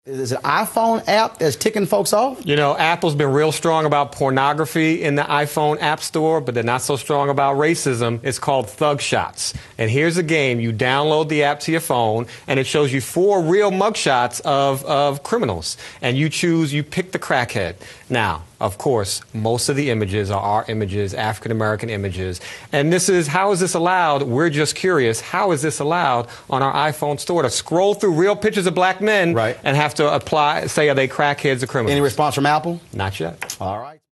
Is it an iPhone app that's ticking folks off? You know, Apple's been real strong about pornography in the iPhone App Store, but they're not so strong about racism. It's called Thug Shots. And here's a game. You download the app to your phone, and it shows you 4 real mugshots of criminals. And you pick the crackhead. Now, of course, most of the images are our images, African-American images. And how is this allowed? We're just curious. How is this allowed on our iPhone store to scroll through real pictures of black men and have to say, are they crackheads or criminals? Any response from Apple? Not yet. All right.